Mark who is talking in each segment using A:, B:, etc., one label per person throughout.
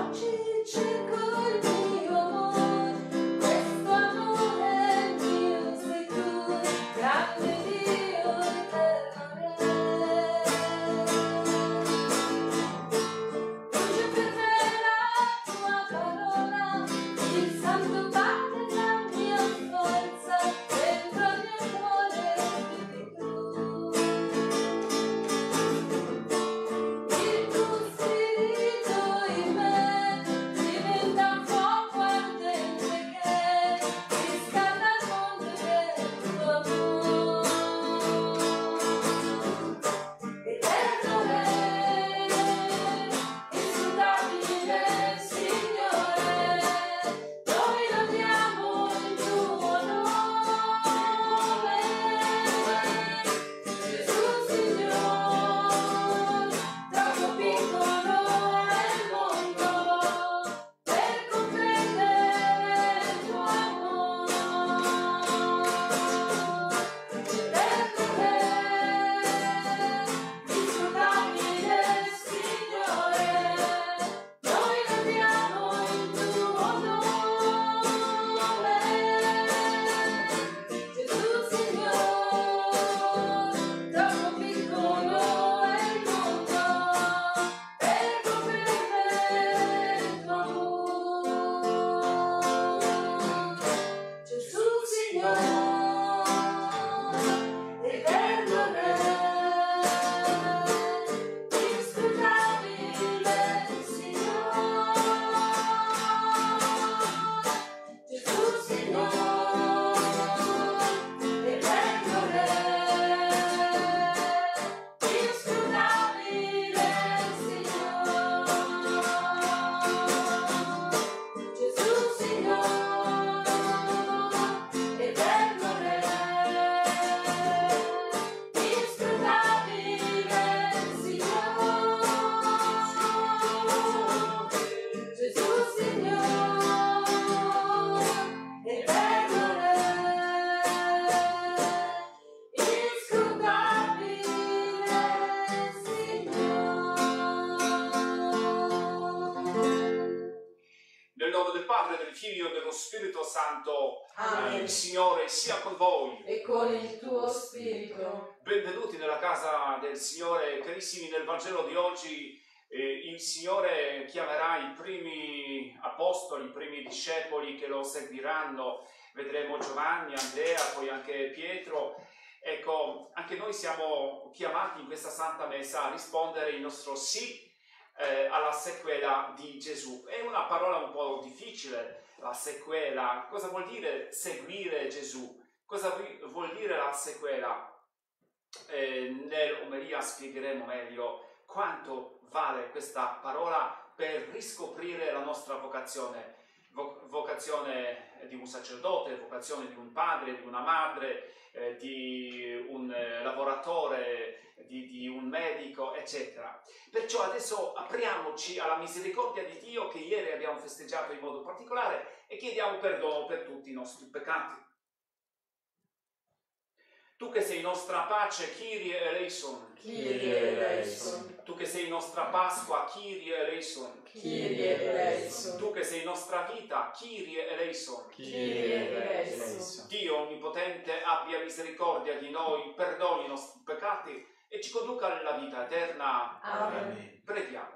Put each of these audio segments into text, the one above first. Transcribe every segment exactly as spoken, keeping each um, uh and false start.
A: Figlio e dello Spirito Santo.
B: Amen.
A: Il Signore sia con voi.
B: E con il tuo spirito.
A: Benvenuti nella casa del Signore. Carissimi, nel Vangelo di oggi eh, il Signore chiamerà i primi apostoli, i primi discepoli che lo seguiranno. Vedremo Giovanni, Andrea, poi anche Pietro. Ecco, anche noi siamo chiamati in questa Santa Messa a rispondere il nostro sì eh, alla sequela di Gesù. È una parola un po' difficile, la sequela. Cosa vuol dire seguire Gesù? Cosa vuol dire la sequela? Eh, nell'omelia spiegheremo meglio quanto vale questa parola per riscoprire la nostra vocazione. Vocazione di un sacerdote, vocazione di un padre, di una madre, eh, di un eh, lavoratore, di, di un medico, eccetera. Perciò adesso apriamoci alla misericordia di Dio che ieri abbiamo festeggiato in modo particolare e chiediamo perdono per tutti i nostri peccati. Tu che sei nostra pace, Kyrie eleison.
B: Kyrie eleison.
A: Tu che sei nostra Pasqua, Kyrie eleison.
B: Kyrie eleison.
A: Tu che sei nostra vita, Kyrie eleison.
B: Kyrie eleison.
A: Dio Onnipotente abbia misericordia di noi, perdoni i nostri peccati e ci conduca nella vita eterna.
B: Amen.
A: Preghiamo.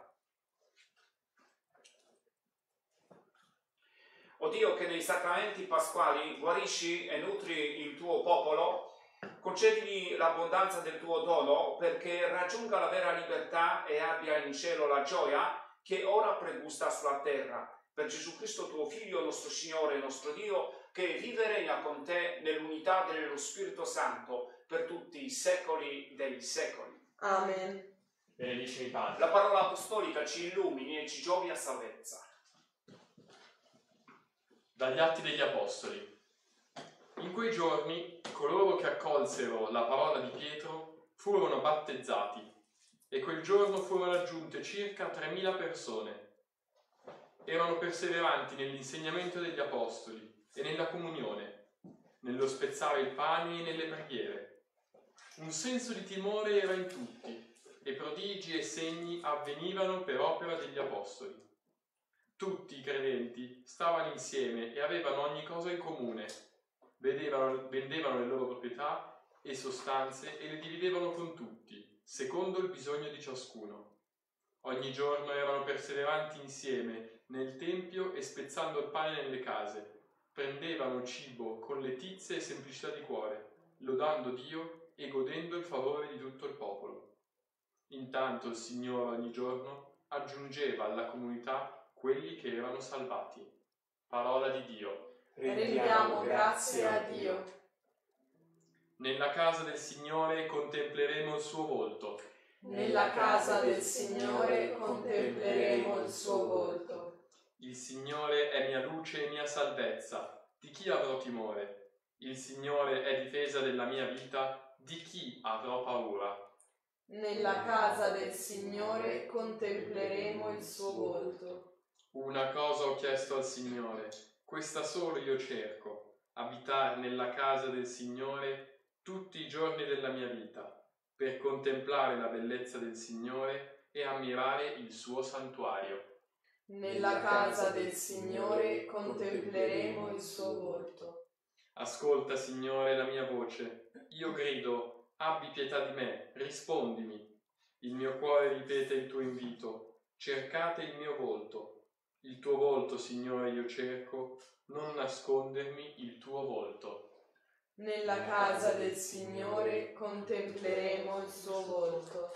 A: O Dio che nei sacramenti pasquali guarisci e nutri il tuo popolo, concedili l'abbondanza del tuo dono perché raggiunga la vera libertà e abbia in cielo la gioia che ora pregusta sulla terra. Per Gesù Cristo tuo Figlio, nostro Signore e nostro Dio, che vive e regna con te nell'unità dello Spirito Santo per tutti i secoli dei secoli.
B: Amen.
C: Benedice il Padre.
A: La parola apostolica ci illumini e ci giovi a salvezza.
C: Dagli Atti degli Apostoli. In quei giorni coloro che accolsero la parola di Pietro furono battezzati e quel giorno furono aggiunte circa tremila persone. Erano perseveranti nell'insegnamento degli Apostoli e nella comunione, nello spezzare il pane e nelle preghiere. Un senso di timore era in tutti e prodigi e segni avvenivano per opera degli Apostoli. Tutti i credenti stavano insieme e avevano ogni cosa in comune. Vedevano, vendevano le loro proprietà e sostanze e le dividevano con tutti, secondo il bisogno di ciascuno. Ogni giorno erano perseveranti insieme nel tempio e spezzando il pane nelle case. Prendevano cibo con letizia e semplicità di cuore, lodando Dio e godendo il favore di tutto il popolo. Intanto il Signore ogni giorno aggiungeva alla comunità quelli che erano salvati. Parola di Dio.
B: Rendiamo grazie a Dio.
C: Nella casa del Signore contempleremo il suo volto.
B: Nella casa del Signore contempleremo il suo volto.
C: Il Signore è mia luce e mia salvezza. Di chi avrò timore? Il Signore è difesa della mia vita. Di chi avrò paura?
B: Nella casa del Signore contempleremo il suo volto.
C: Una cosa ho chiesto al Signore, questa solo io cerco, abitare nella casa del Signore tutti i giorni della mia vita, per contemplare la bellezza del Signore e ammirare il suo santuario.
B: Nella casa del Signore contempleremo il suo volto.
C: Ascolta, Signore, la mia voce. Io grido, abbi pietà di me, rispondimi. Il mio cuore ripete il tuo invito, cercate il mio volto. Il tuo volto, Signore, io cerco, non nascondermi il tuo volto.
B: Nella casa del Signore contempleremo il suo volto.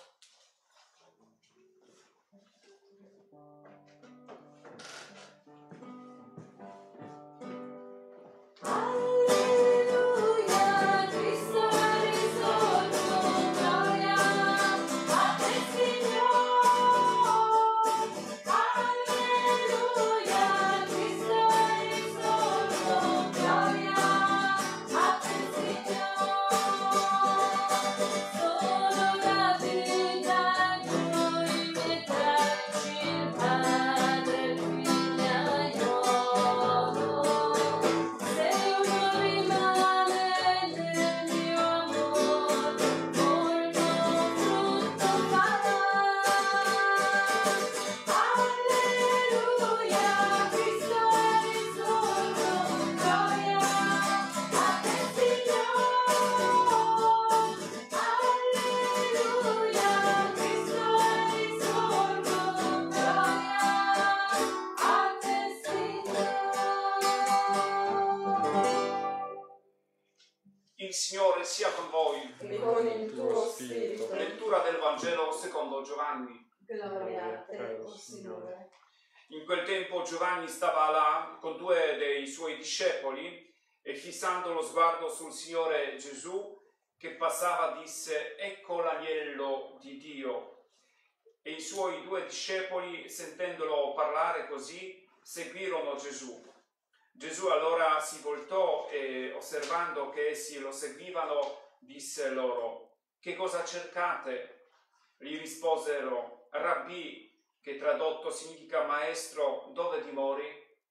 A: Il Signore sia con voi.
B: E con il tuo spirito.
A: Lettura del Vangelo secondo Giovanni.
B: Gloria a te, o Signore.
A: In quel tempo Giovanni stava là con due dei suoi discepoli e fissando lo sguardo sul Signore Gesù che passava disse: ecco l'agnello di Dio. E i suoi due discepoli, sentendolo parlare così, seguirono Gesù. Gesù allora si voltò e, osservando che essi lo seguivano, disse loro: che cosa cercate? Gli risposero: Rabbì, che tradotto significa maestro, dove dimori?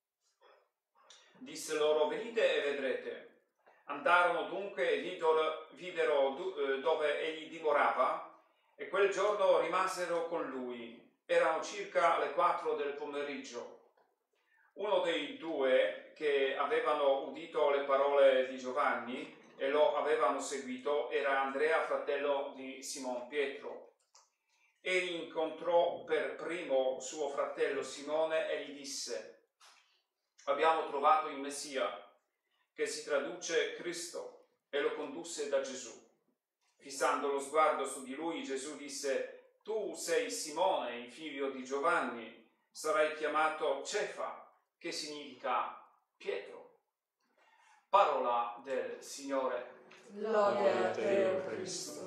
A: Disse loro: venite e vedrete. Andarono dunque e videro, videro dove egli dimorava, e quel giorno rimasero con lui. Erano circa le quattro del pomeriggio. Uno dei due che avevano udito le parole di Giovanni e lo avevano seguito era Andrea, fratello di Simon Pietro. Egli incontrò per primo suo fratello Simone e gli disse: abbiamo trovato il Messia, che si traduce Cristo, e lo condusse da Gesù. Fissando lo sguardo su di lui, Gesù disse: tu sei Simone, il figlio di Giovanni, sarai chiamato Cefa, che significa Pietro. Parola del Signore.
B: Gloria a te, o Cristo.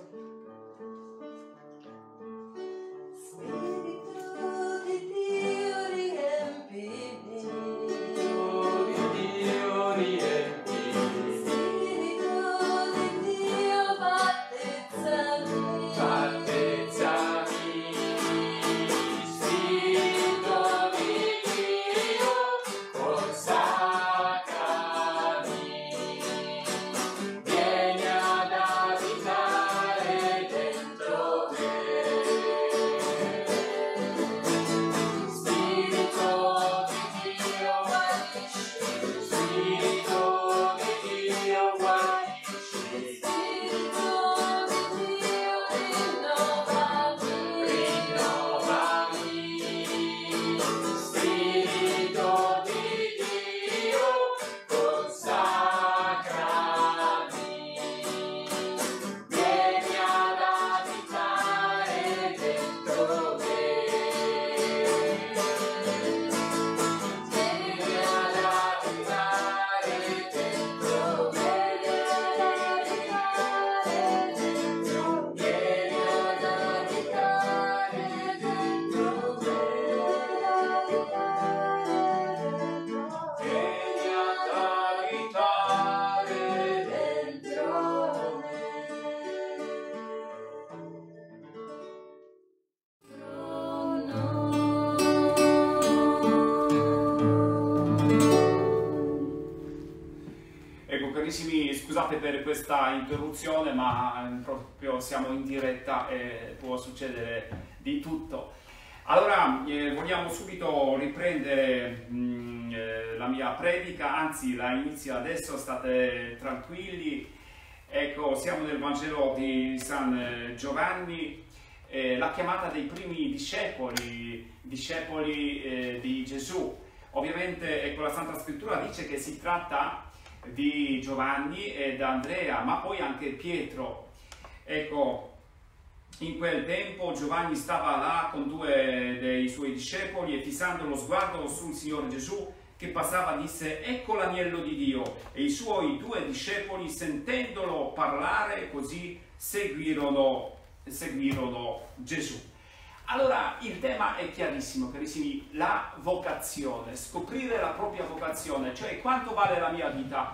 D: Spirito di Dio riempimi,
C: Dio riempimi,
D: Spirito di Dio battezzami,
C: battezzami, Spirito di Dio consacrami, vieni ad abitare
A: scusate per questa interruzione, ma proprio siamo in diretta e può succedere di tutto. Allora, eh, vogliamo subito riprendere mh, eh, la mia predica, anzi la inizio adesso, state tranquilli. Ecco, siamo nel Vangelo di San Giovanni, eh, la chiamata dei primi discepoli, discepoli eh, di Gesù. Ovviamente, ecco, la Santa Scrittura dice che si tratta di Giovanni ed Andrea, ma poi anche Pietro. Ecco, in quel tempo Giovanni stava là con due dei suoi discepoli e fissando lo sguardo sul Signore Gesù che passava disse: ecco l'agnello di Dio. E i suoi due discepoli, sentendolo parlare così, seguirono, seguirono Gesù. Allora il tema è chiarissimo, carissimi: la vocazione, scoprire la propria vocazione, cioè quanto vale la mia vita,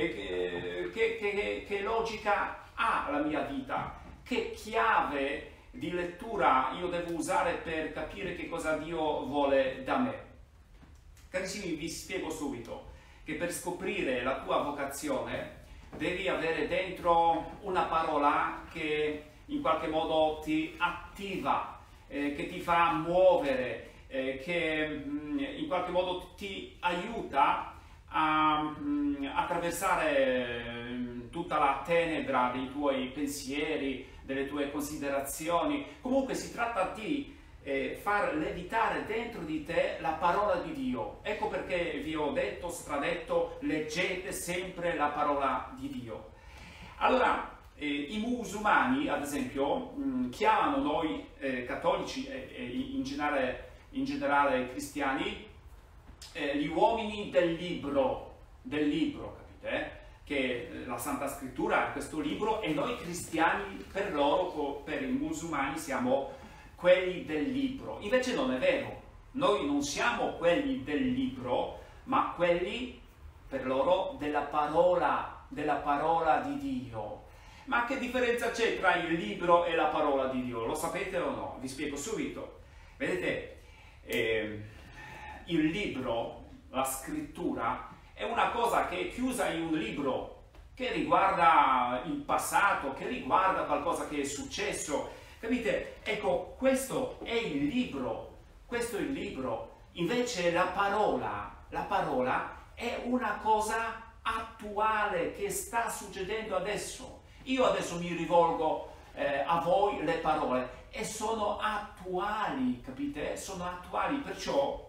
A: eh, che, che, che logica ha la mia vita, che chiave di lettura io devo usare per capire che cosa Dio vuole da me. Carissimi, vi spiego subito che per scoprire la tua vocazione devi avere dentro una parola che in qualche modo ti attiva, eh, che ti fa muovere, eh, che mh, in qualche modo ti aiuta a mh, attraversare mh, tutta la tenebra dei tuoi pensieri, delle tue considerazioni. Comunque si tratta di eh, far levitare dentro di te la parola di Dio. Ecco perché vi ho detto, stradetto, leggete sempre la parola di Dio. Allora, eh, i musulmani, ad esempio, mh, chiamano noi eh, cattolici e eh, in, generale, in generale cristiani eh, gli uomini del libro, del libro, capite? Che la Santa Scrittura è questo libro e noi cristiani per loro, per i musulmani, siamo quelli del libro. Invece non è vero, noi non siamo quelli del libro, ma quelli per loro della parola, della parola di Dio. Ma che differenza c'è tra il libro e la parola di Dio? Lo sapete o no? Vi spiego subito. Vedete, eh, il libro, la scrittura, è una cosa che è chiusa in un libro, che riguarda il passato, che riguarda qualcosa che è successo. Capite? Ecco, questo è il libro, questo è il libro. Invece la parola, la parola è una cosa attuale che sta succedendo adesso. Io adesso mi rivolgo eh, a voi le parole e sono attuali, capite? Sono attuali, perciò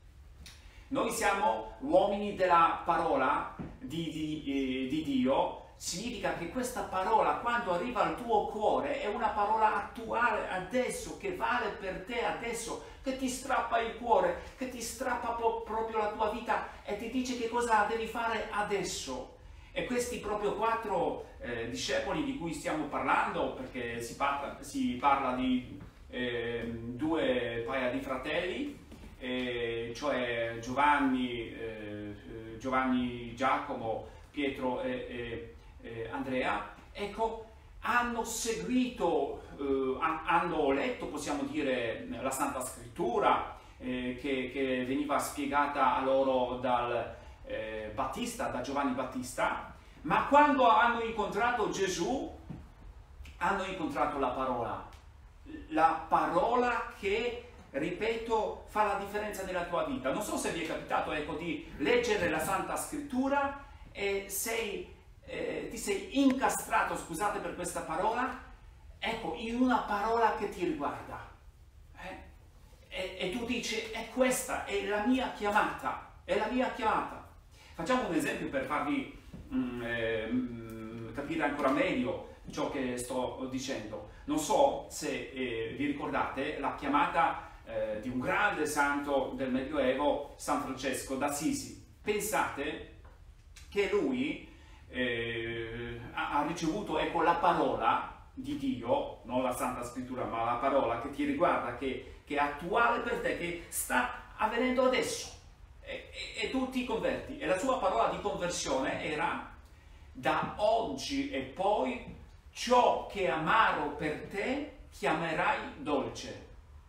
A: noi siamo uomini della parola di, di, eh, di Dio. Significa che questa parola, quando arriva al tuo cuore, è una parola attuale adesso, che vale per te adesso, che ti strappa il cuore, che ti strappa po- proprio la tua vita e ti dice che cosa devi fare adesso. E questi proprio quattro eh, discepoli di cui stiamo parlando, perché si parla, si parla di eh, due paia di fratelli, eh, cioè Giovanni, eh, Giovanni Giacomo, Pietro e, e eh, Andrea, ecco, hanno seguito, eh, hanno letto, possiamo dire, la Santa Scrittura eh, che, che veniva spiegata a loro dal eh, Battista, da Giovanni Battista, ma quando hanno incontrato Gesù, hanno incontrato la parola, la parola che, ripeto, fa la differenza nella tua vita. Non so se vi è capitato, ecco, di leggere la Santa Scrittura e sei, eh, ti sei incastrato, scusate per questa parola, ecco, in una parola che ti riguarda. Eh? E, e tu dici: è questa, è la mia chiamata, è la mia chiamata. Facciamo un esempio per farvi mm, eh, capire ancora meglio ciò che sto dicendo. Non so se eh, vi ricordate la chiamata eh, di un grande santo del Medioevo, San Francesco d'Assisi. Pensate che lui eh, ha ricevuto, ecco, la parola di Dio, non la Santa Scrittura, ma la parola che ti riguarda, che, che è attuale per te, che sta avvenendo adesso. E, e, e tu ti converti. E la sua parola di conversione era: da oggi e poi ciò che è amaro per te chiamerai dolce,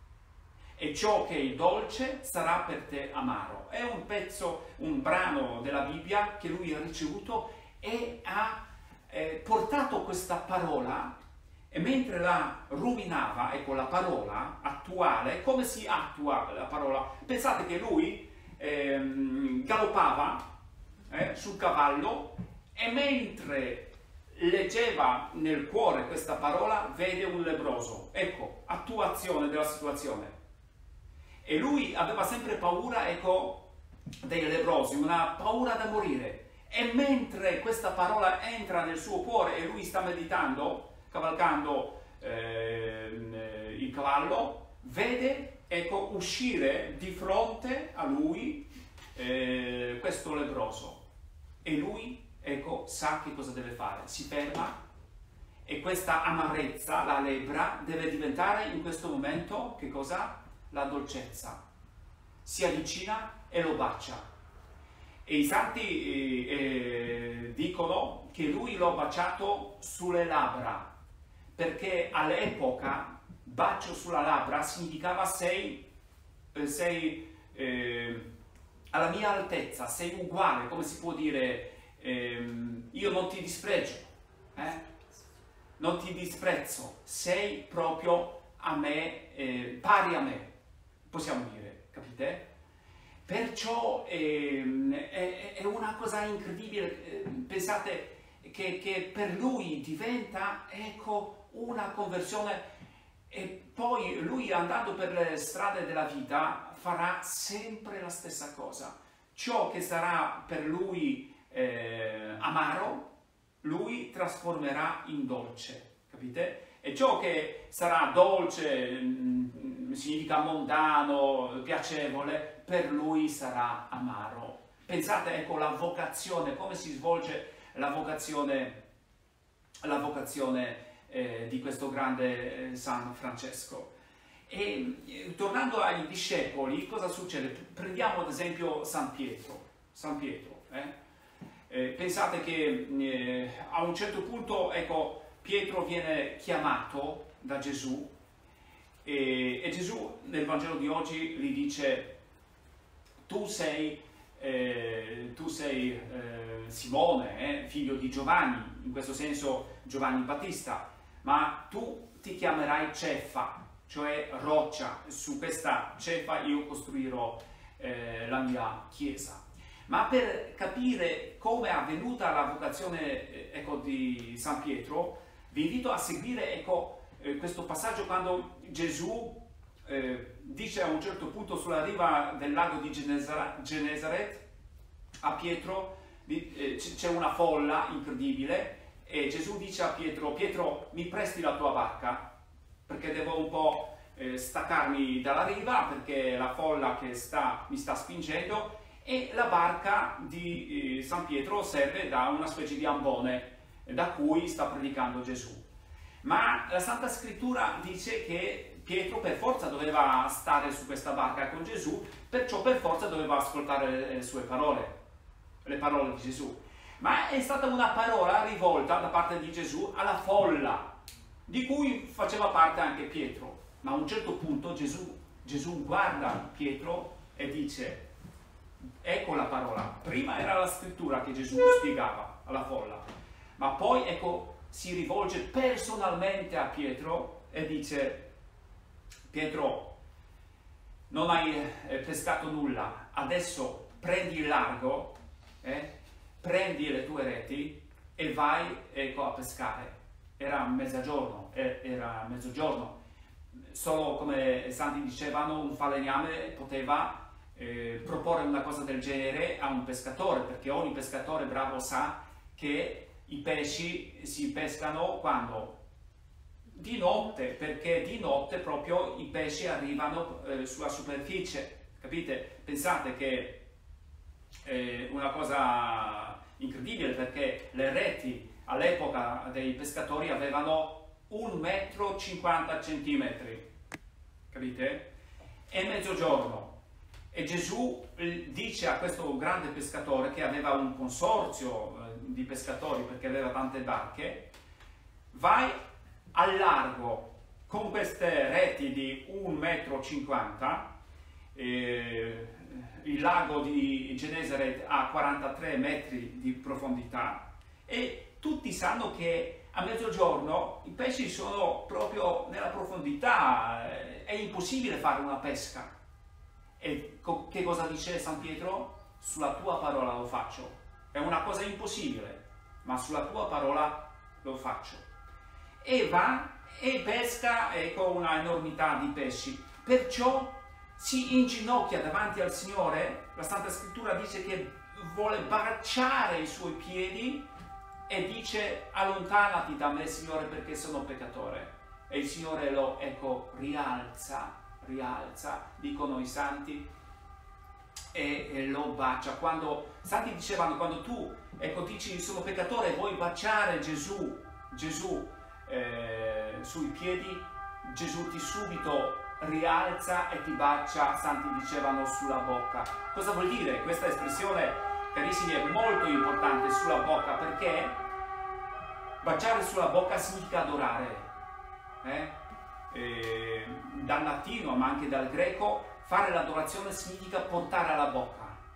A: e ciò che è dolce sarà per te amaro. È un pezzo, un brano della Bibbia che lui ha ricevuto e ha eh, portato questa parola e mentre la ruminava, ecco la parola attuale, come si attua la parola? Pensate che lui ehm, galoppava eh, sul cavallo e mentre leggeva nel cuore questa parola vede un lebbroso. Ecco, attuazione della situazione. E lui aveva sempre paura, ecco, dei lebbrosi, una paura da morire. E mentre questa parola entra nel suo cuore e lui sta meditando, cavalcando eh, il cavallo, vede, ecco, uscire di fronte a lui eh, questo lebbroso. E lui, ecco, sa che cosa deve fare. Si ferma e questa amarezza, la lebbra, deve diventare in questo momento, che cosa? La dolcezza. Si avvicina e lo bacia. E i santi eh, eh, dicono che lui l'ha baciato sulle labbra, perché all'epoca bacio sulla labbra significava sei, eh, sei eh, alla mia altezza, sei uguale, come si può dire, eh, io non ti dispregio, eh? non ti disprezzo, sei proprio a me, eh, pari a me, possiamo dire, capite? Perciò eh, è, è una cosa incredibile, eh, pensate che, che per lui diventa, ecco, una conversione e poi lui andando per le strade della vita farà sempre la stessa cosa. Ciò che sarà per lui eh, amaro, lui trasformerà in dolce, capite? E ciò che sarà dolce, mh, significa mondano, piacevole, per lui sarà amaro. Pensate, ecco, la vocazione, come si svolge la vocazione, la vocazione eh, di questo grande eh, San Francesco. E eh, tornando ai discepoli, cosa succede? Prendiamo ad esempio San Pietro. San Pietro, eh? Eh, pensate che eh, a un certo punto, ecco, Pietro viene chiamato da Gesù e, e Gesù nel Vangelo di oggi gli dice: tu sei, eh, tu sei eh, Simone, eh, figlio di Giovanni, in questo senso Giovanni Battista, ma tu ti chiamerai Ceffa, cioè roccia. Su questa Ceffa io costruirò eh, la mia chiesa. Ma per capire come è avvenuta la vocazione ecco, di San Pietro, vi invito a seguire ecco, eh, questo passaggio quando Gesù eh, dice a un certo punto sulla riva del lago di Genesaret a Pietro, eh, c'è una folla incredibile e Gesù dice a Pietro: Pietro, mi presti la tua barca? Perché devo un po' eh, staccarmi dalla riva perché la folla che sta, mi sta spingendo. E la barca di eh, San Pietro serve da una specie di ambone eh, da cui sta predicando Gesù. Ma la Santa Scrittura dice che Pietro per forza doveva stare su questa barca con Gesù, perciò per forza doveva ascoltare le, le sue parole, le parole di Gesù. Ma è stata una parola rivolta da parte di Gesù alla folla, di cui faceva parte anche Pietro. Ma a un certo punto Gesù, Gesù guarda Pietro e dice: ecco la parola. Prima era la scrittura che Gesù spiegava alla folla, ma poi ecco si rivolge personalmente a Pietro e dice: Pietro, non hai eh, pescato nulla, adesso prendi il largo, eh, prendi le tue reti e vai ecco, a pescare. Era mezzogiorno, eh, era mezzogiorno. Solo come i santi dicevano, un falegname poteva Eh, proporre una cosa del genere a un pescatore, perché ogni pescatore bravo sa che i pesci si pescano quando? Di notte, perché di notte proprio i pesci arrivano eh, sulla superficie, capite? Pensate che è una cosa incredibile, perché le reti all'epoca dei pescatori avevano un metro cinquanta centimetri, capite? È mezzogiorno. E Gesù dice a questo grande pescatore, che aveva un consorzio di pescatori perché aveva tante barche: vai al largo con queste reti di un metro cinquanta, eh, il lago di Genesaret ha quarantatré metri di profondità, e tutti sanno che a mezzogiorno i pesci sono proprio nella profondità, è impossibile fare una pesca. E co- che cosa dice San Pietro? Sulla tua parola lo faccio. È una cosa impossibile, ma sulla tua parola lo faccio. E va e pesca, ecco, una enormità di pesci. Perciò si inginocchia davanti al Signore. La Santa Scrittura dice che vuole baciare i suoi piedi e dice: allontanati da me, Signore, perché sono peccatore. E il Signore lo, ecco, rialza, rialza, dicono i santi, e, e lo bacia. Quando i santi dicevano, quando tu, ecco, dici sono peccatore, vuoi baciare Gesù, Gesù eh, sui piedi, Gesù ti subito rialza e ti bacia, santi dicevano, sulla bocca. Cosa vuol dire? Questa espressione, carissimi, è molto importante, sulla bocca, perché baciare sulla bocca significa adorare. Eh? Eh, dal latino, ma anche dal greco, fare l'adorazione significa portare alla bocca.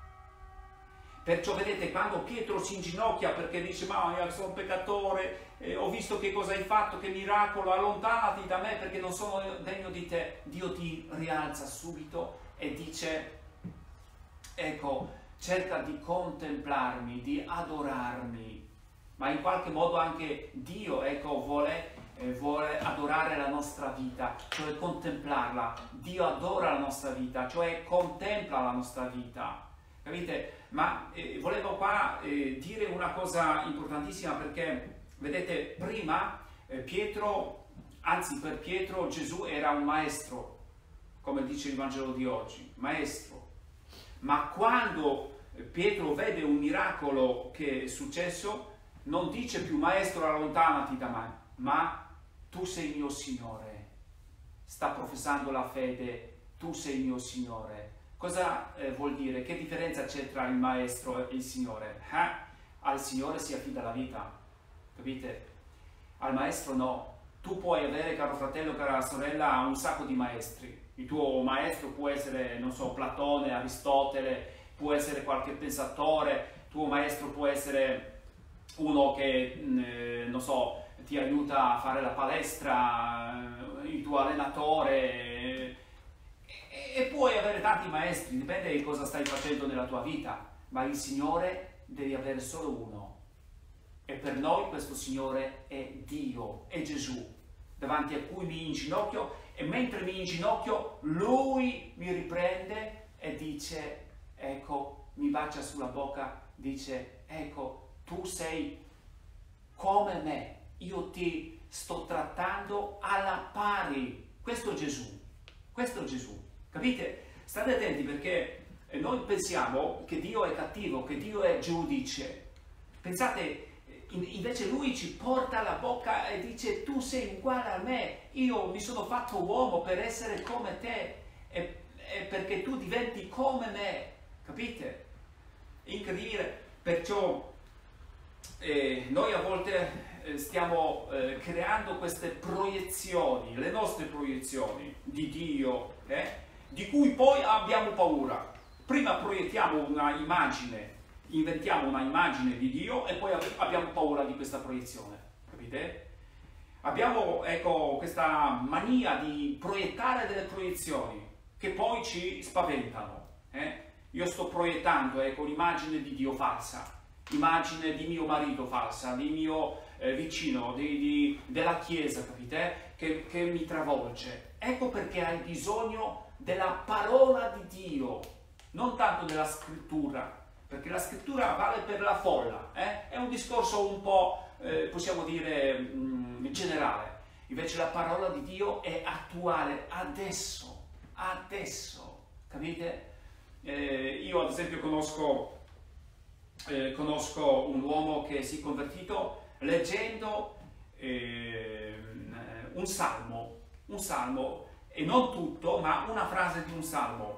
A: Perciò vedete, quando Pietro si inginocchia perché dice: ma io sono un peccatore, eh, ho visto che cosa hai fatto, che miracolo, allontanati da me perché non sono degno di te, Dio ti rialza subito e dice: ecco, cerca di contemplarmi, di adorarmi. Ma in qualche modo anche Dio, ecco, vuole, eh, vuole adorare la nostra vita, cioè contemplarla. Dio adora la nostra vita, cioè contempla la nostra vita. Capite? Ma eh, volevo qua eh, dire una cosa importantissima, perché vedete, prima eh, Pietro, anzi per Pietro Gesù era un maestro, come dice il Vangelo di oggi, maestro. Ma quando Pietro vede un miracolo che è successo, non dice più: maestro, allontanati da me, ma tu sei mio Signore. Sta professando la fede: tu sei mio Signore. Cosa eh, vuol dire? Che differenza c'è tra il maestro e il Signore? Eh? Al Signore si affida la vita, capite? Al maestro no. Tu puoi avere, caro fratello, cara sorella, un sacco di maestri. Il tuo maestro può essere, non so, Platone, Aristotele, può essere qualche pensatore, il tuo maestro può essere uno che, eh, non so, ti aiuta a fare la palestra, il tuo allenatore, e puoi avere tanti maestri, dipende di cosa stai facendo nella tua vita, ma il Signore devi avere solo uno. E per noi questo Signore è Dio, è Gesù, davanti a cui mi inginocchio, e mentre mi inginocchio Lui mi riprende e dice: ecco, mi bacia sulla bocca, dice: ecco, tu sei come me, io ti sto trattando alla pari. Questo è Gesù, questo è Gesù. Capite? State attenti, perché noi pensiamo che Dio è cattivo, che Dio è giudice. Pensate, invece Lui ci porta alla bocca e dice: tu sei uguale a me, io mi sono fatto uomo per essere come te, e, e perché tu diventi come me. Capite? Incredibile. Perciò eh, noi a volte eh, stiamo eh, creando queste proiezioni, le nostre proiezioni di Dio, eh? di cui poi abbiamo paura. Prima proiettiamo una immagine, inventiamo una immagine di Dio e poi abbiamo paura di questa proiezione, capite? Abbiamo, ecco, questa mania di proiettare delle proiezioni che poi ci spaventano. Eh? Io sto proiettando, ecco, un'immagine di Dio falsa, immagine di mio marito falsa, di mio eh, vicino, di, di, della Chiesa, capite? Che, che mi travolge. Ecco perché hai bisogno della parola di Dio, non tanto della scrittura, perché la scrittura vale per la folla, eh? È un discorso un po', eh, possiamo dire, mh, generale. Invece la parola di Dio è attuale, adesso, adesso, capite? Eh, io ad esempio conosco, eh, conosco un uomo che si è convertito leggendo eh, un salmo, un salmo, e non tutto, ma una frase di un salmo.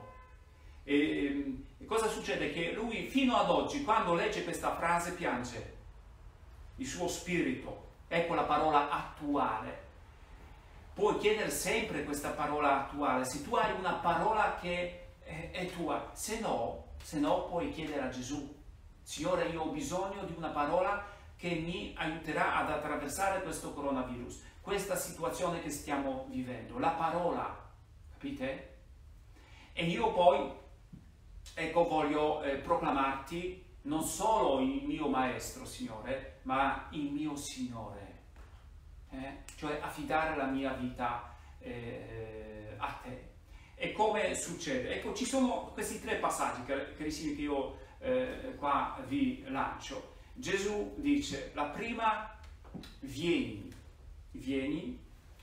A: E, e cosa succede? Che lui fino ad oggi, quando legge questa frase, piange. Il suo spirito, ecco la parola attuale. Puoi chiedere sempre questa parola attuale, se tu hai una parola che è, è tua, se no, se no puoi chiedere a Gesù: Signore, io ho bisogno di una parola che mi aiuterà ad attraversare questo coronavirus, questa situazione che stiamo vivendo, la parola, capite? E io poi, ecco, voglio eh, proclamarti non solo il mio maestro, Signore, ma il mio Signore, eh? Cioè affidare la mia vita eh, a te. E come succede? Ecco, ci sono questi tre passaggi, carissimi, che io eh, qua vi lancio. Gesù dice, la prima, vieni, vieni,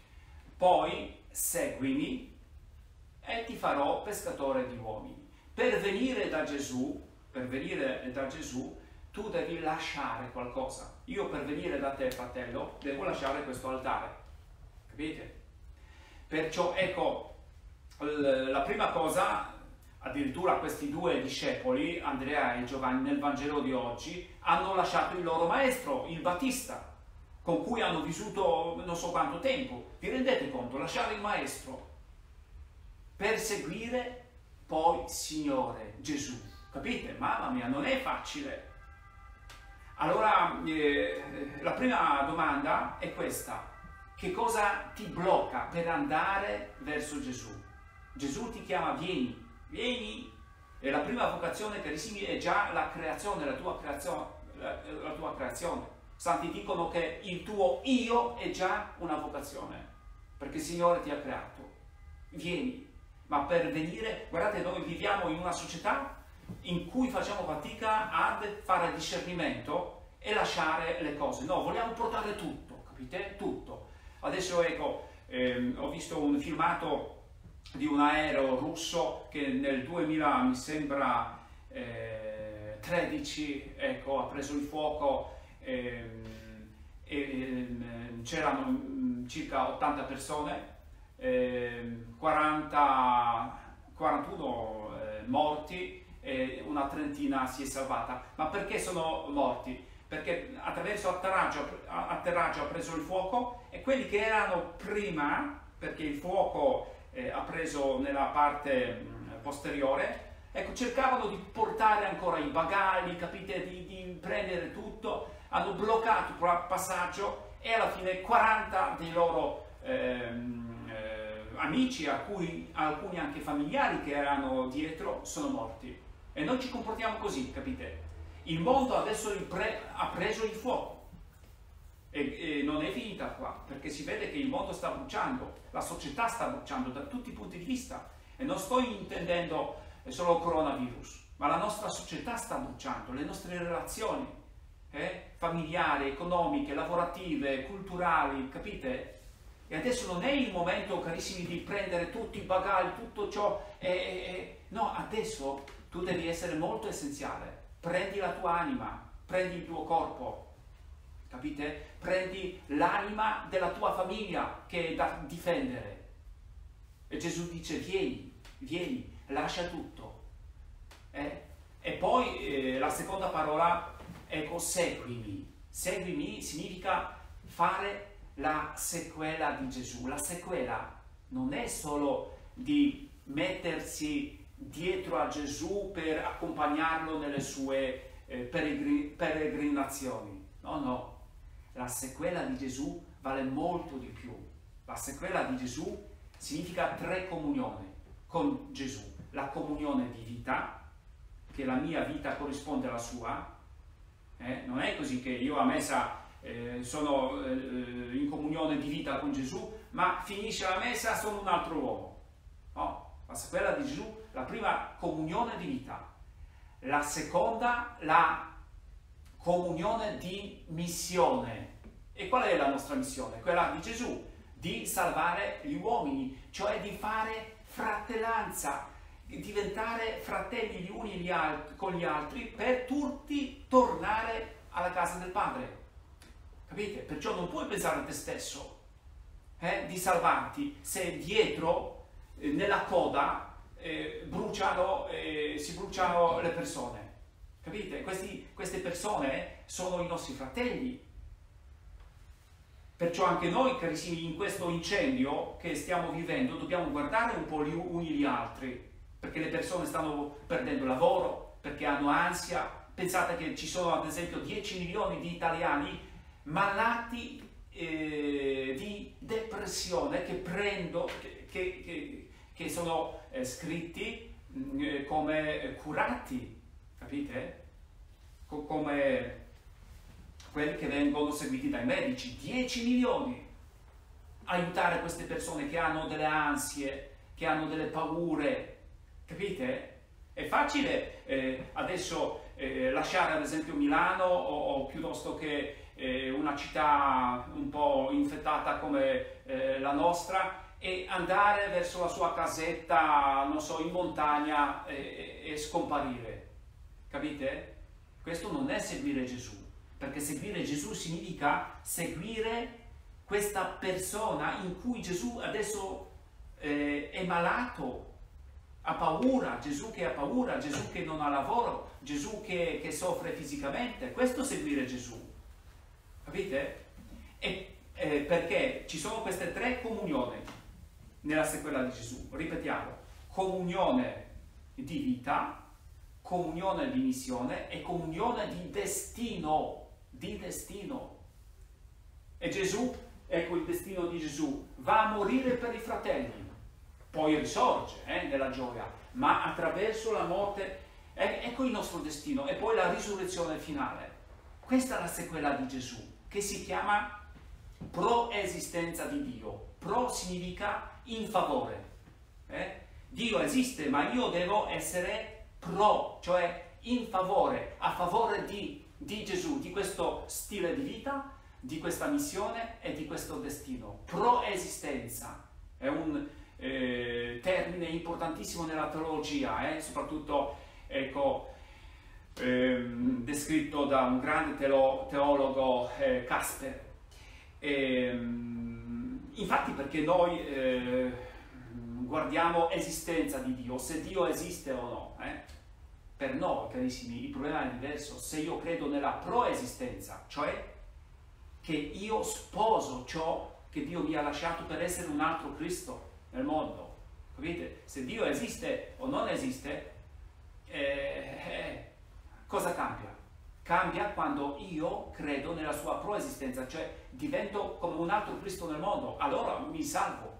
A: poi seguimi e ti farò pescatore di uomini. Per venire da Gesù, per venire da Gesù, tu devi lasciare qualcosa. Io per venire da te, fratello, devo lasciare questo altare, capite? Perciò, ecco, la prima cosa, addirittura questi due discepoli, Andrea e Giovanni, nel Vangelo di oggi, hanno lasciato il loro maestro, il Battista, con cui hanno vissuto non so quanto tempo. Vi rendete conto? Lasciare il maestro per seguire poi Signore Gesù. Capite? Mamma mia, non è facile. Allora, eh, la prima domanda è questa. Che cosa ti blocca per andare verso Gesù? Gesù ti chiama, vieni, vieni. E la prima vocazione, carissimi, è già la creazione, la tua creazione. La, la tua creazione. Santi dicono che il tuo io è già una vocazione, perché il Signore ti ha creato. Vieni. Ma per venire, guardate, noi viviamo in una società in cui facciamo fatica ad fare discernimento e lasciare le cose. No, vogliamo portare tutto, capite? Tutto. Adesso, ecco, ehm, ho visto un filmato di un aereo russo che nel duemila, mi sembra, eh, tredici, ecco, ha preso il fuoco ehm, e ehm, c'erano mh, circa ottanta persone, ehm, quaranta, quarantuno eh, morti e una trentina si è salvata. Ma perché sono morti? Perché attraverso atterraggio, atterraggio ha preso il fuoco e quelli che erano prima, perché il fuoco eh, ha preso nella parte mh, posteriore, ecco, cercavano di portare ancora i bagagli, capite, di, di prendere tutto, hanno bloccato il passaggio e alla fine quaranta dei loro ehm, eh, amici, a cui, alcuni anche familiari che erano dietro, sono morti. E noi ci comportiamo così, capite? Il mondo adesso ha preso il fuoco e, e non è finita qua, perché si vede che il mondo sta bruciando, la società sta bruciando da tutti i punti di vista, e non sto intendendo solo il coronavirus, ma la nostra società sta bruciando, le nostre relazioni eh, familiari, economiche, lavorative, culturali, capite? E adesso non è il momento, carissimi, di prendere tutti i bagagli, tutto ciò, e, e, no, adesso tu devi essere molto essenziale. Prendi la tua anima, prendi il tuo corpo, capite? Prendi l'anima della tua famiglia che è da difendere. E Gesù dice, vieni, vieni, lascia tutto. Eh? E poi eh, la seconda parola, ecco, seguimi. Seguimi significa fare la sequela di Gesù. La sequela non è solo di mettersi dietro a Gesù per accompagnarlo nelle sue eh, peregri- peregrinazioni. No, no. La sequela di Gesù vale molto di più. La sequela di Gesù significa tre comunioni con Gesù. La comunione di vita, che la mia vita corrisponde alla sua. Eh? Non è così che io a messa eh, sono eh, in comunione di vita con Gesù, ma finisce la messa sono un altro uomo. No. La sequela di Gesù, la prima, comunione di vita. La seconda, la comunione di missione. E qual è la nostra missione? Quella di Gesù, di salvare gli uomini, cioè di fare fratellanza, di diventare fratelli gli uni gli altri, con gli altri, per tutti tornare alla casa del Padre. Capite? Perciò non puoi pensare a te stesso eh, di salvarti se dietro nella coda eh, bruciano, eh, si bruciano le persone, capite? Questi, queste persone sono i nostri fratelli, perciò anche noi, carissimi, in questo incendio che stiamo vivendo dobbiamo guardare un po' gli uni gli altri, perché le persone stanno perdendo lavoro, perché hanno ansia, Pensate che ci sono ad esempio dieci milioni di italiani malati eh, di depressione che prendo, che, che, che sono eh, scritti eh, come curati, capite? Co- come quelli che vengono seguiti dai medici, dieci milioni. Aiutare queste persone che hanno delle ansie, che hanno delle paure, capite? È facile eh, adesso eh, lasciare ad esempio Milano o, o piuttosto che eh, una città un po' infettata come eh, la nostra e andare verso la sua casetta, non so, in montagna e, e scomparire, capite? Questo non è seguire Gesù, perché seguire Gesù significa seguire questa persona in cui Gesù adesso eh, è malato, ha paura, Gesù che ha paura, Gesù che non ha lavoro, Gesù che, che soffre fisicamente. Questo è seguire Gesù, capite? E, eh, perché ci sono queste tre comunioni nella sequela di Gesù, ripetiamo, comunione di vita, comunione di missione e comunione di destino, di destino. E Gesù, ecco il destino di Gesù, va a morire per i fratelli, poi risorge eh, nella gioia, ma attraverso la morte, eh, ecco il nostro destino, e poi la risurrezione finale. Questa è la sequela di Gesù, che si chiama proesistenza di Dio. Pro significa in favore. Eh? Dio esiste, ma io devo essere pro, cioè in favore, a favore di, di Gesù, di questo stile di vita, di questa missione e di questo destino. Proesistenza è un eh, termine importantissimo nella teologia, eh? soprattutto ecco, ehm, descritto da un grande teolo, teologo, eh, Casper. Ehm, infatti perché noi eh, guardiamo esistenza di Dio, se Dio esiste o no. Eh? Per noi, carissimi, il problema è diverso. Se io credo nella proesistenza, cioè che io sposo ciò che Dio mi ha lasciato per essere un altro Cristo nel mondo, capite? Se Dio esiste o non esiste, eh, eh, cosa cambia? Cambia quando io credo nella sua proesistenza, cioè divento come un altro Cristo nel mondo, allora mi salvo,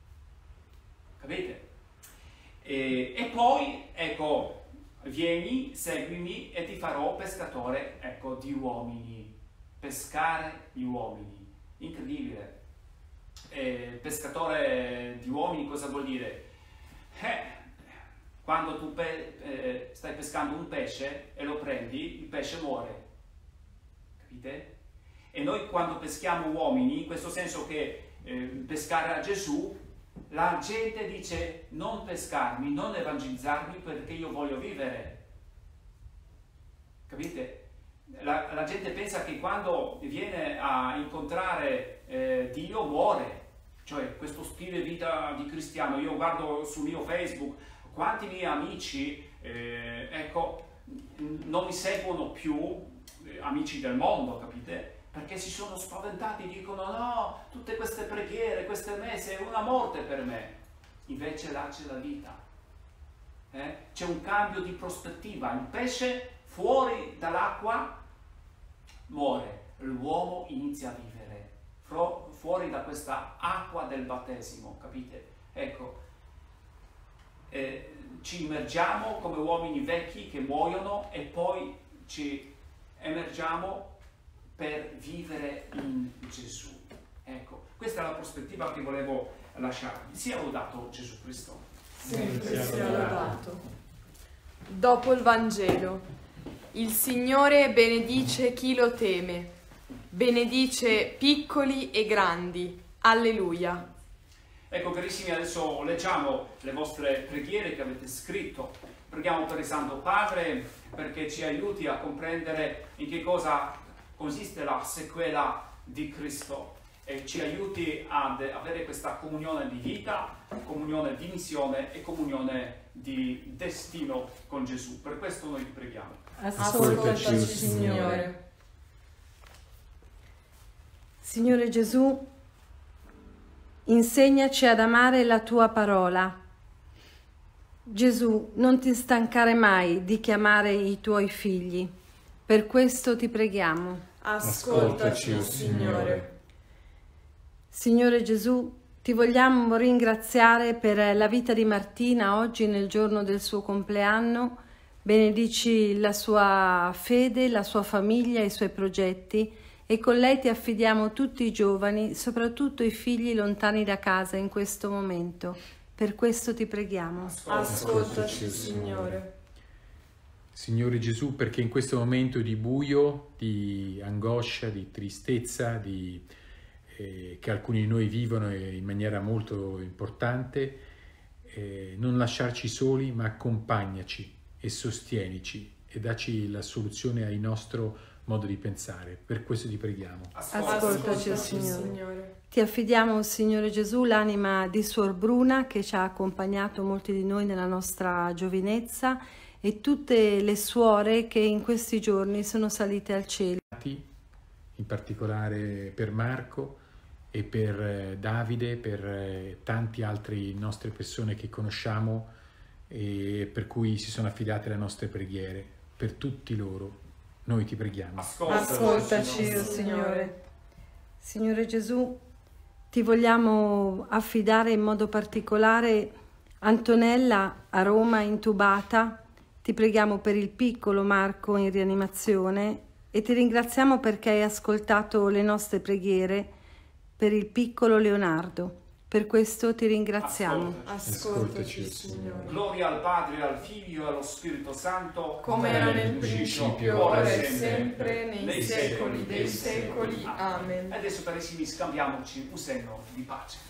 A: capite? E, e poi, ecco, vieni, seguimi e ti farò pescatore, ecco, di uomini, pescare gli uomini, incredibile. Eh, pescatore di uomini cosa vuol dire? Eh, quando tu pe eh, stai pescando un pesce e lo prendi, il pesce muore, capite? E noi quando peschiamo uomini, in questo senso che eh, pescare a Gesù, la gente dice non pescarmi, non evangelizzarmi perché io voglio vivere, capite? La, la gente pensa che quando viene a incontrare eh, Dio muore, cioè questo stile di vita di cristiano. Io guardo sul mio Facebook quanti miei amici eh, ecco, non mi seguono più, eh, amici del mondo, capite? Perché si sono spaventati, dicono no, tutte queste preghiere, queste messe, è una morte per me. Invece là c'è la vita, eh? C'è un cambio di prospettiva. Il pesce fuori dall'acqua muore, l'uomo inizia a vivere fuori da questa acqua del battesimo, capite? Ecco, eh, ci immergiamo come uomini vecchi che muoiono e poi ci emergiamo per vivere in Gesù. Ecco, questa è la prospettiva che volevo lasciarvi. Sia lodato Gesù Cristo.
B: Sempre sia lodato. Dopo il Vangelo, il Signore benedice chi lo teme, benedice piccoli e grandi. Alleluia.
A: Ecco carissimi, adesso leggiamo le vostre preghiere che avete scritto. Preghiamo per il Santo Padre perché ci aiuti a comprendere in che cosa consiste la sequela di Cristo e ci aiuti ad avere questa comunione di vita, comunione di missione e comunione di destino con Gesù. Per questo noi ti preghiamo.
B: Ascoltaci, Signore.
D: Signore Gesù, insegnaci ad amare la tua parola. Gesù, non ti stancare mai di chiamare i tuoi figli. Per questo ti preghiamo.
B: Ascoltaci, o Signore.
D: Signore Gesù, ti vogliamo ringraziare per la vita di Martina oggi nel giorno del suo compleanno. Benedici la sua fede, la sua famiglia e i suoi progetti e con lei ti affidiamo tutti i giovani, soprattutto i figli lontani da casa in questo momento. Per questo ti preghiamo.
B: Ascoltaci, Signore.
E: Signore Gesù, perché in questo momento di buio, di angoscia, di tristezza, di, eh, che alcuni di noi vivono in maniera molto importante, eh, non lasciarci soli, ma accompagnaci e sostienici e dacci la soluzione al nostro modo di pensare. Per questo ti preghiamo.
D: Ascoltaci, Signore. Signore. Ti affidiamo, Signore Gesù, l'anima di Suor Bruna che ci ha accompagnato molti di noi nella nostra giovinezza e tutte le suore che in questi giorni sono salite al cielo.
E: In particolare per Marco e per Davide, per tanti altri nostre persone che conosciamo e per cui si sono affidate alle nostre preghiere. Per tutti loro noi ti preghiamo.
D: Ascoltaci, o Signore. Signore Gesù, ti vogliamo affidare in modo particolare Antonella a Roma intubata. Ti preghiamo per il piccolo Marco in rianimazione e ti ringraziamo perché hai ascoltato le nostre preghiere per il piccolo Leonardo. Per questo ti ringraziamo.
B: Ascoltaci, Signore.
A: Gloria al Padre, al Figlio e allo Spirito Santo,
B: come era nel principio, ora e sempre, nei, nei secoli dei secoli. Amen.
A: E adesso, carissimi, scambiamoci un segno di pace.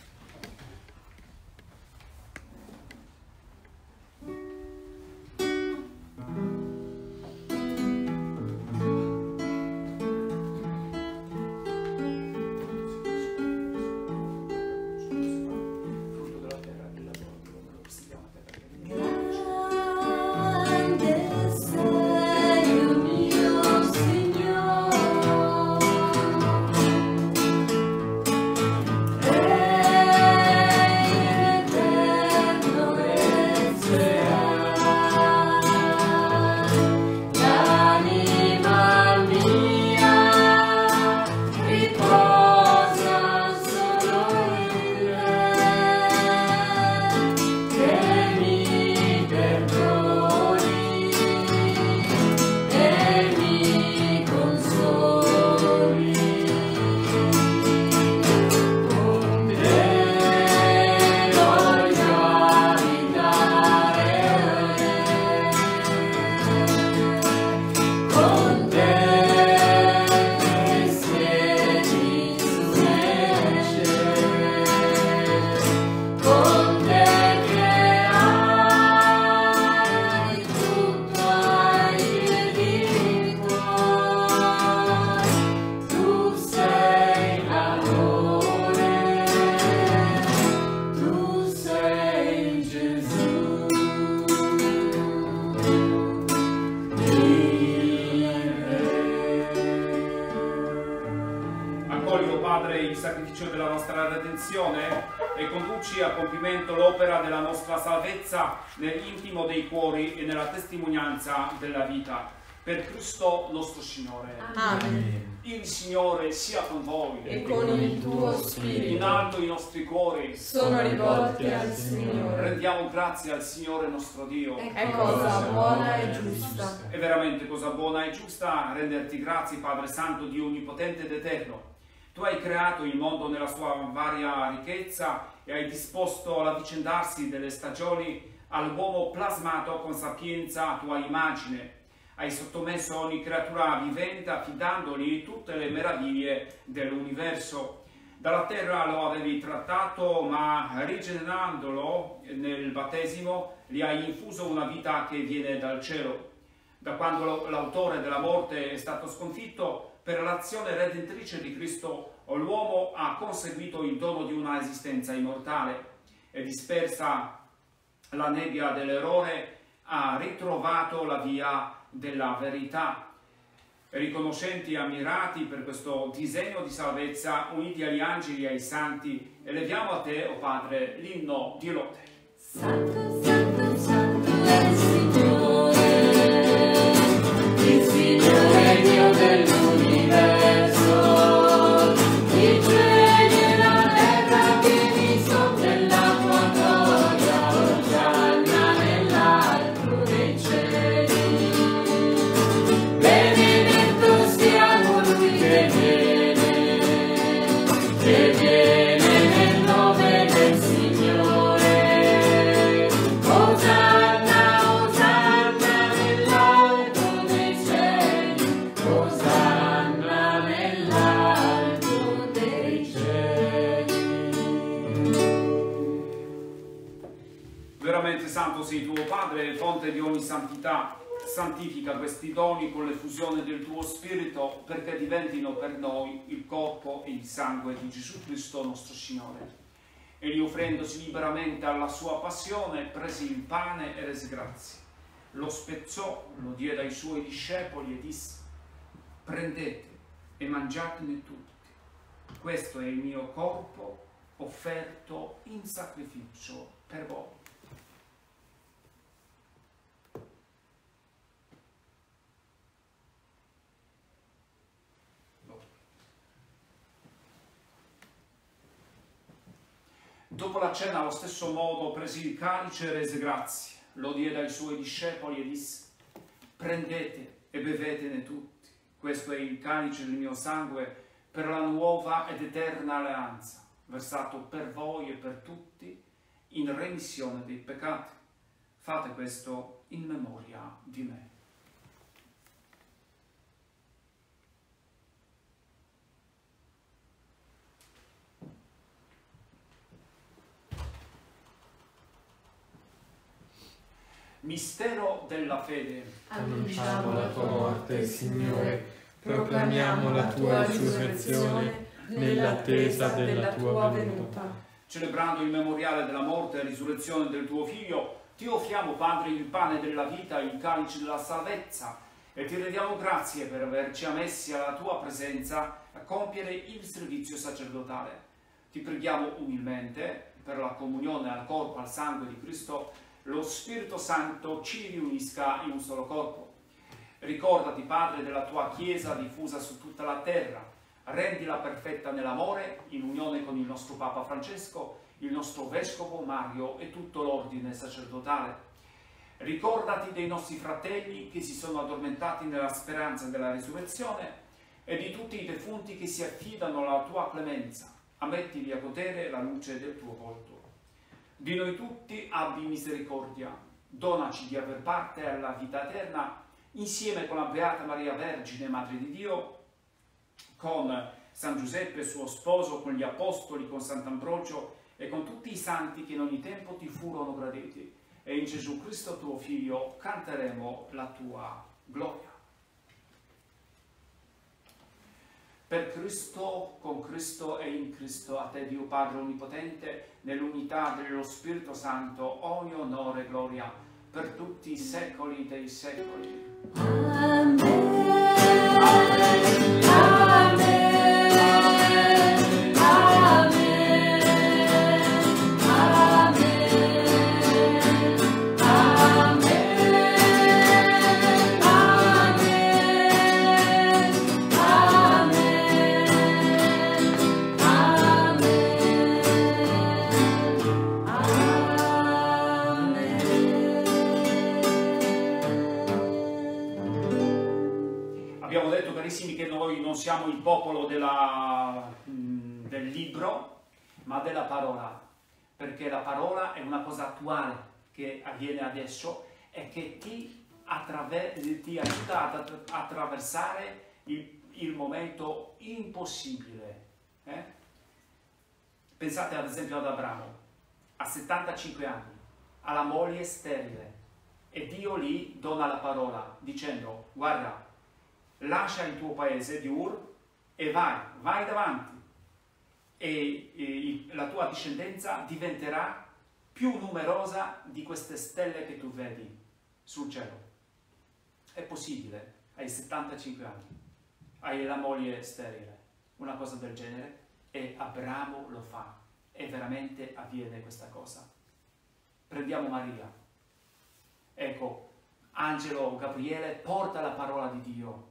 A: E conduci a compimento l'opera della nostra salvezza nell'intimo dei cuori e nella testimonianza della vita. Per Cristo nostro Signore.
B: Amen.
A: Il Signore sia con voi.
B: E con il tuo spirito.
A: In alto i nostri cuori
B: sono rivolti al Signore.
A: Rendiamo grazie al Signore nostro Dio.
B: È cosa buona e giusta.
A: È veramente cosa buona e giusta renderti grazie, Padre Santo, Dio onnipotente ed eterno. Tu hai creato il mondo nella sua varia ricchezza e hai disposto l'avvicendarsi delle stagioni all'uomo plasmato con sapienza a tua immagine. Hai sottomesso ogni creatura vivente affidandogli tutte le meraviglie dell'universo. Dalla terra lo avevi trattato, ma rigenerandolo nel battesimo gli hai infuso una vita che viene dal cielo. Da quando l'autore della morte è stato sconfitto, per l'azione redentrice di Cristo, l'uomo ha conseguito il dono di una esistenza immortale e dispersa la nebbia dell'errore ha ritrovato la via della verità. Riconoscenti e ammirati per questo disegno di salvezza, uniti agli angeli e ai santi, eleviamo a te, o oh Padre, l'inno di lode.
F: Santo, santo, santo è il Signore, il Signore
A: sei tuo Padre, fonte di ogni santità, santifica questi doni con l'effusione del tuo Spirito, perché diventino per noi il corpo e il sangue di Gesù Cristo nostro Signore. Egli, offrendosi liberamente alla sua passione, prese il pane e rese grazie. Lo spezzò, lo diede ai suoi discepoli e disse: prendete e mangiatene tutti. Questo è il mio corpo offerto in sacrificio per voi. Dopo la cena, allo stesso modo, prese il calice e rese grazie, lo diede ai suoi discepoli e disse: prendete e bevetene tutti. Questo è il calice del mio sangue per la nuova ed eterna alleanza, versato per voi e per tutti in remissione dei peccati. Fate questo in memoria di me. Mistero della fede.
B: Annunciamo la tua morte, Signore,
E: proclamiamo la tua risurrezione nell'attesa della tua venuta.
A: Celebrando il memoriale della morte e risurrezione del tuo Figlio, ti offriamo, Padre, il pane della vita, il calice della salvezza, e ti rendiamo grazie per averci ammessi alla tua presenza a compiere il servizio sacerdotale. Ti preghiamo umilmente per la comunione al corpo e al sangue di Cristo, lo Spirito Santo ci riunisca in un solo corpo. Ricordati, Padre, della tua Chiesa diffusa su tutta la terra, rendila perfetta nell'amore, in unione con il nostro Papa Francesco, il nostro Vescovo Mario e tutto l'ordine sacerdotale. Ricordati dei nostri fratelli che si sono addormentati nella speranza della risurrezione e di tutti i defunti che si affidano alla tua clemenza. Ammettili a godere la luce del tuo volto. Di noi tutti abbi misericordia, donaci di aver parte alla vita eterna, insieme con la Beata Maria Vergine, Madre di Dio, con San Giuseppe suo sposo, con gli Apostoli, con Sant'Ambrogio e con tutti i santi che in ogni tempo ti furono graditi. E in Gesù Cristo tuo Figlio canteremo la tua gloria. Per Cristo, con Cristo e in Cristo, a te Dio Padre Onnipotente, nell'unità dello Spirito Santo, ogni onore e gloria per tutti i secoli dei secoli.
B: Amen.
A: Amen.
B: Amen.
A: Che noi non siamo il popolo della, mh, del libro, ma della parola, perché la parola è una cosa attuale che avviene adesso e che ti, ti aiuta ad attraversare il, il momento impossibile. Eh? Pensate ad esempio ad Abramo, a settantacinque anni, ha la moglie sterile e Dio lì dona la parola dicendo: guarda, lascia il tuo paese di Ur e vai, vai davanti e, e la tua discendenza diventerà più numerosa di queste stelle che tu vedi sul cielo. È possibile, hai settantacinque anni, hai la moglie sterile, una cosa del genere, e Abramo lo fa e veramente avviene questa cosa. Prendiamo Maria, ecco, angelo Gabriele porta la parola di Dio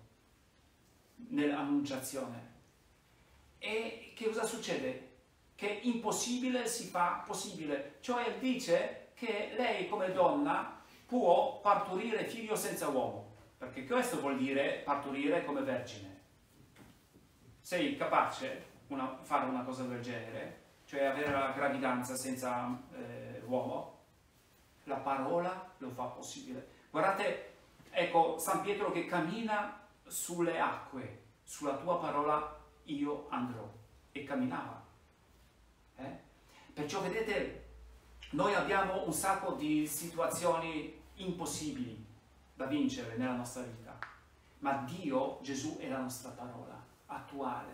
A: nell'annunciazione. E che cosa succede? Che impossibile si fa possibile, cioè dice che lei come donna può partorire figlio senza uomo, perché questo vuol dire partorire come vergine. Sei capace una, fare una cosa del genere, cioè avere la gravidanza senza eh, uomo? La parola lo fa possibile. Guardate, ecco San Pietro che cammina sulle acque, sulla tua parola io andrò, e camminava. Eh? Perciò vedete, Noi abbiamo un sacco di situazioni impossibili da vincere nella nostra vita, ma Dio, Gesù, è la nostra parola attuale.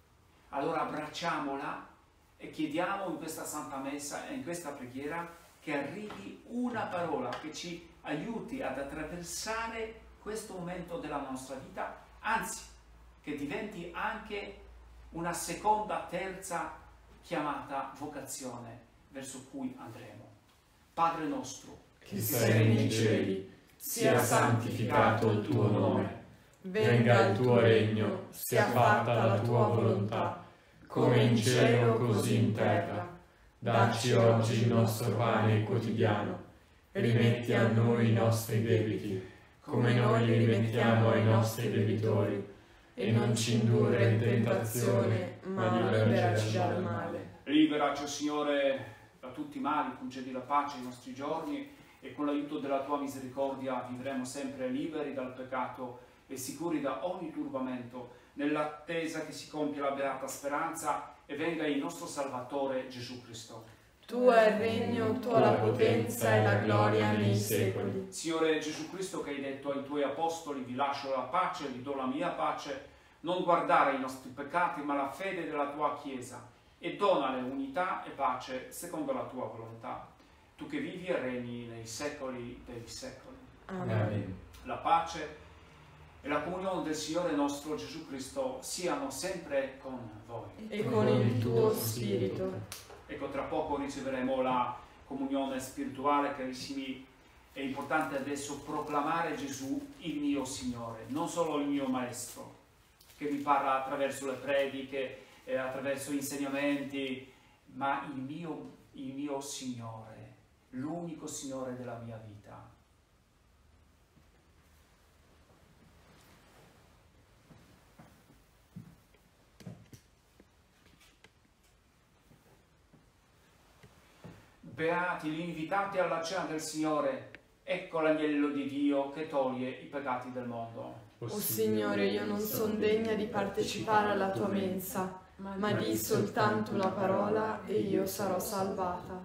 A: Allora abbracciamola e chiediamo in questa Santa Messa e in questa preghiera che arrivi una parola che ci aiuti ad attraversare questo momento della nostra vita, anzi, che diventi anche una seconda, terza chiamata, vocazione verso cui andremo. Padre nostro,
B: che sei nei cieli, sia santificato il tuo nome, venga il tuo regno, sia fatta la tua volontà, come in cielo così in terra. Dacci oggi il nostro pane quotidiano, rimetti a noi i nostri debiti, come noi li rimettiamo ai nostri debitori, e non ci indurre in tentazione, ma liberaci dal male.
A: Liberaci, Signore, da tutti i mali, concedi la pace ai nostri giorni, e con l'aiuto della tua misericordia vivremo sempre liberi dal peccato e sicuri da ogni turbamento, nell'attesa che si compia la beata speranza e venga il nostro Salvatore Gesù Cristo.
B: Tuo è il regno, tua la potenza e la gloria nei secoli.
A: Signore Gesù Cristo, che hai detto ai tuoi apostoli: vi lascio la pace, vi do la mia pace, non guardare i nostri peccati ma la fede della tua Chiesa, e donale unità e pace secondo la tua volontà. Tu che vivi e regni nei secoli dei secoli.
B: Amen.
A: La pace e la comunione del Signore nostro Gesù Cristo siano sempre con voi.
B: E con il tuo spirito.
A: Ecco, tra poco riceveremo la comunione spirituale, carissimi. È importante adesso proclamare Gesù il mio Signore, non solo il mio Maestro, che mi parla attraverso le prediche, eh, attraverso insegnamenti, ma il mio, il mio Signore, l'unico Signore della mia vita. Beati gli invitati alla cena del Signore, ecco l'agnello di Dio che toglie i peccati del mondo.
B: O Signore, io non sono degna di partecipare alla tua mensa, ma di soltanto la parola e io sarò salvata.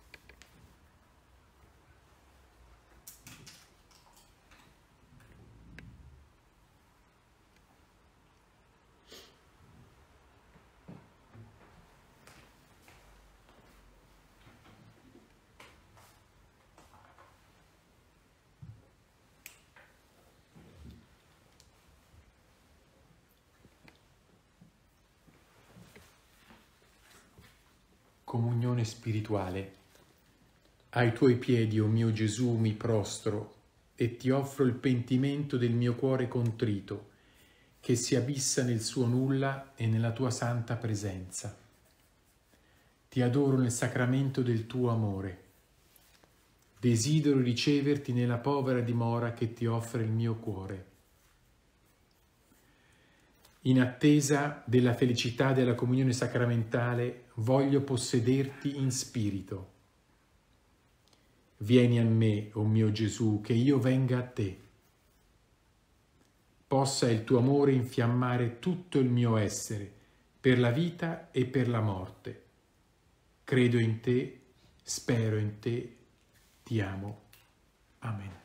E: Comunione spirituale. Ai tuoi piedi, o mio Gesù, mi prostro e ti offro il pentimento del mio cuore contrito, che si abissa nel suo nulla e nella tua santa presenza. Ti adoro nel sacramento del tuo amore. Desidero riceverti nella povera dimora che ti offre il mio cuore. In attesa della felicità della comunione sacramentale, voglio possederti in spirito. Vieni a me, o mio Gesù, che io venga a te. Possa il tuo amore infiammare tutto il mio essere, per la vita e per la morte. Credo in te, spero in te, ti amo. Amen.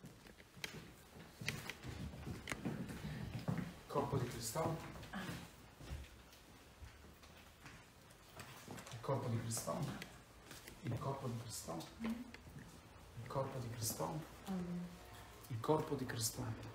F: Corpo di Cristo. Il corpo di Cristo. Il corpo di Cristo. Il corpo di Cristo. Il corpo di Cristo.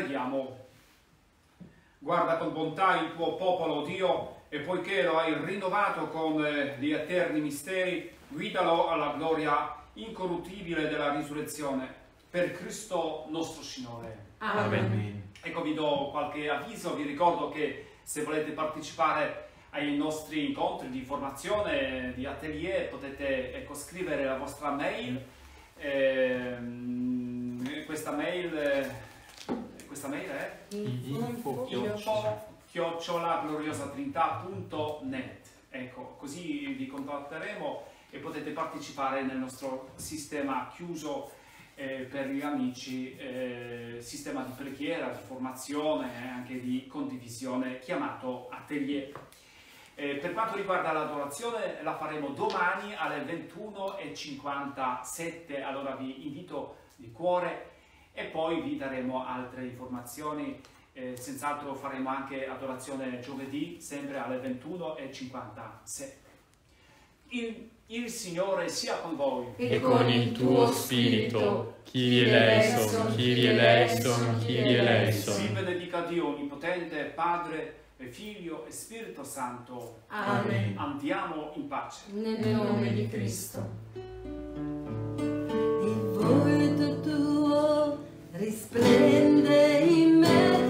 A: Preghiamo. Guarda con bontà il tuo popolo, Dio, e poiché lo hai rinnovato con gli eterni misteri, guidalo alla gloria incorruttibile della risurrezione. Per Cristo nostro Signore.
B: Amen.
F: Amen.
A: Ecco, vi do qualche avviso, vi ricordo che se volete partecipare ai nostri incontri di formazione, di atelier, potete ecco, scrivere la vostra mail. Eh, questa mail, eh, questa mail è
B: Info.
A: info chiocciola gloriosatrinità punto net. Ecco, così vi contatteremo e potete partecipare nel nostro sistema chiuso eh, per gli amici, eh, sistema di preghiera, di formazione e anche di condivisione chiamato Atelier. Eh, per quanto riguarda l'adorazione la faremo domani alle ventuno e cinquantasette, allora vi invito di cuore e poi vi daremo altre informazioni. Eh, senz'altro faremo anche adorazione giovedì, sempre alle ventuno e cinquantasette. Il, il Signore sia con voi.
B: E con il tuo spirito. Kyrie eleison, Kyrie eleison, Kyrie eleison.
A: Vi benedica Dio Onnipotente, Padre e Figlio e Spirito Santo.
B: Amen.
A: Andiamo in pace.
D: Nel
B: nome di Cristo.
D: Il volto tuo risplende in me.